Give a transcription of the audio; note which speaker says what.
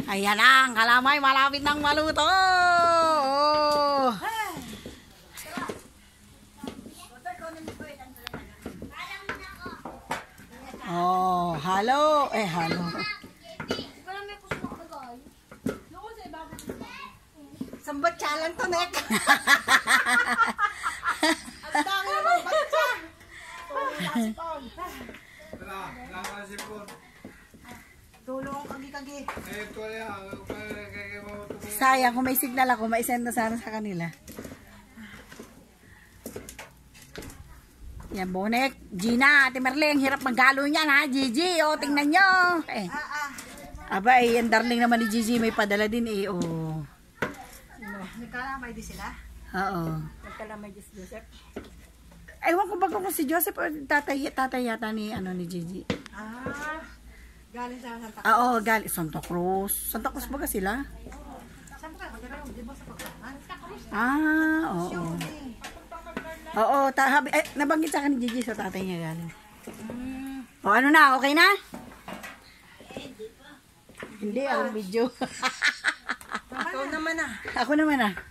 Speaker 1: Ayan na, ang kalamay, malapit nang maluto. Oh. Oh, halo. Halo.
Speaker 2: Sambat chalan to, Nek. Ang dami naman batsa. Tulong kagi-kagi.
Speaker 1: Sayang, kung may signal ako, maisend na sana sa kanila. Yan, Bonek. Gina, Ate Merling, hirap maghalo niyan ha, Gigi. O, tingnan nyo. Aba, yan darling naman ni Gigi, may padala din eh. Oh.
Speaker 2: May kalamay di sila?
Speaker 1: Oo.
Speaker 2: May kalamay di si Joseph?
Speaker 1: Ewan ko ba kung si Joseph o tatay yata ni, ni Gigi.
Speaker 2: Galing sa Santa Cruz.
Speaker 1: Oo, galing. Santa Cruz. Santa Cruz ba sila?
Speaker 2: Saan ba kayo? Di ba sa pagkakas? Santa Cruz.
Speaker 1: Oo. Oo, nabanggit sa akin ni Gigi sa tatay niya galing. O, ano na? Okay na? Hindi, ang video.
Speaker 2: Ako naman ah.
Speaker 1: Ako naman ah.